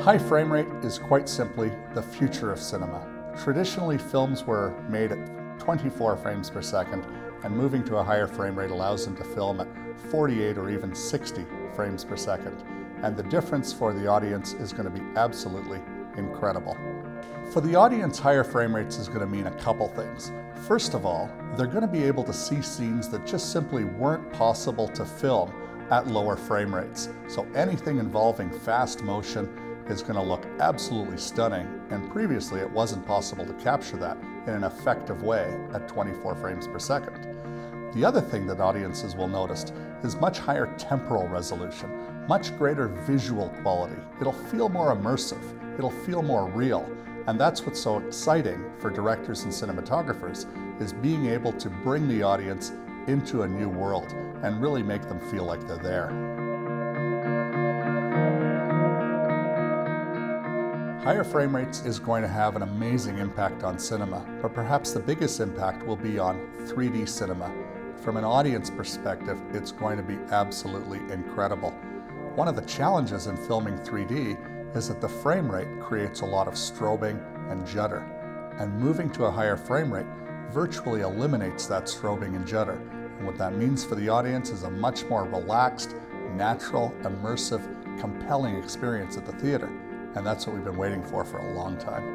High frame rate is quite simply the future of cinema. Traditionally, films were made at 24 frames per second, and moving to a higher frame rate allows them to film at 48 or even 60 frames per second. And the difference for the audience is going to be absolutely incredible. For the audience, higher frame rates is going to mean a couple things. First of all, they're going to be able to see scenes that just simply weren't possible to film at lower frame rates. So anything involving fast motion is going to look absolutely stunning, and previously it wasn't possible to capture that in an effective way at 24 frames per second. The other thing that audiences will notice is much higher temporal resolution, much greater visual quality. It'll feel more immersive, it'll feel more real, and that's what's so exciting for directors and cinematographers, is being able to bring the audience into a new world and really make them feel like they're there. Higher frame rates is going to have an amazing impact on cinema, but perhaps the biggest impact will be on 3D cinema. From an audience perspective, it's going to be absolutely incredible. One of the challenges in filming 3D is that the frame rate creates a lot of strobing and judder, and moving to a higher frame rate virtually eliminates that strobing and judder. And what that means for the audience is a much more relaxed, natural, immersive, compelling experience at the theater. And that's what we've been waiting for a long time.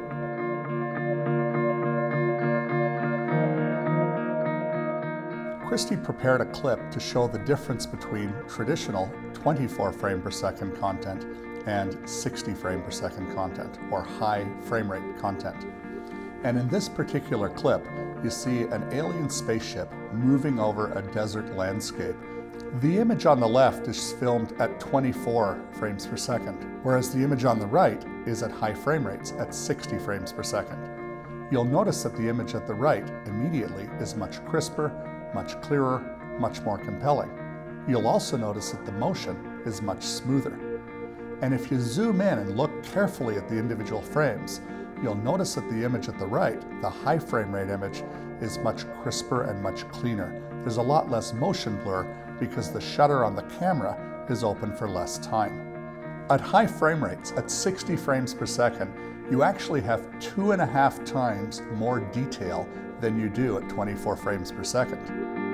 Christie prepared a clip to show the difference between traditional 24 frame per second content and 60 frame per second content, or high frame rate content. And in this particular clip, you see an alien spaceship moving over a desert landscape. The image on the left is filmed at 24 frames per second, whereas the image on the right is at high frame rates at 60 frames per second. You'll notice that the image at the right immediately is much crisper, much clearer, much more compelling. You'll also notice that the motion is much smoother. And if you zoom in and look carefully at the individual frames, you'll notice that the image at the right, the high frame rate image, is much crisper and much cleaner. There's a lot less motion blur because the shutter on the camera is open for less time. At high frame rates, at 60 frames per second, you actually have 2.5 times more detail than you do at 24 frames per second.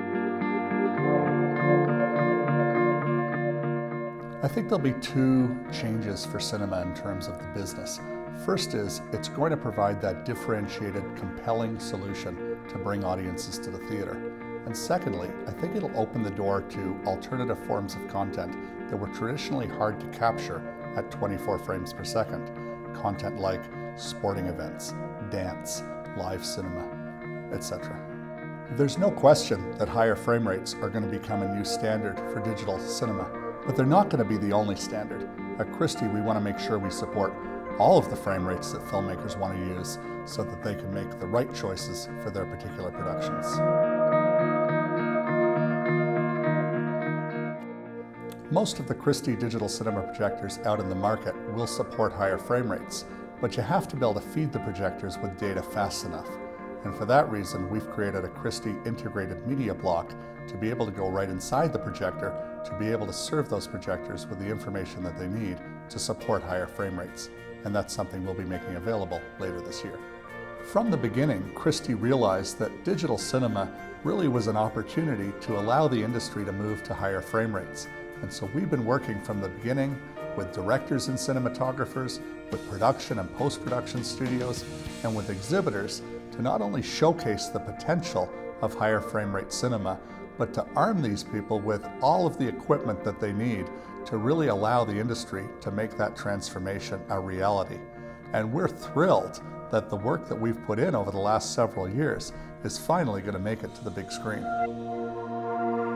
I think there'll be two changes for cinema in terms of the business. First is, it's going to provide that differentiated, compelling solution to bring audiences to the theater. And secondly, I think it'll open the door to alternative forms of content that were traditionally hard to capture at 24 frames per second. Content like sporting events, dance, live cinema, etc. There's no question that higher frame rates are going to become a new standard for digital cinema, but they're not going to be the only standard. At Christie, we want to make sure we support all of the frame rates that filmmakers want to use so that they can make the right choices for their particular productions. Most of the Christie digital cinema projectors out in the market will support higher frame rates, but you have to be able to feed the projectors with data fast enough. And for that reason, we've created a Christie integrated media block to be able to go right inside the projector to be able to serve those projectors with the information that they need to support higher frame rates. And that's something we'll be making available later this year. From the beginning, Christie realized that digital cinema really was an opportunity to allow the industry to move to higher frame rates. And so we've been working from the beginning with directors and cinematographers, with production and post-production studios, and with exhibitors to not only showcase the potential of higher frame rate cinema, but to arm these people with all of the equipment that they need to really allow the industry to make that transformation a reality. And we're thrilled that the work that we've put in over the last several years is finally going to make it to the big screen.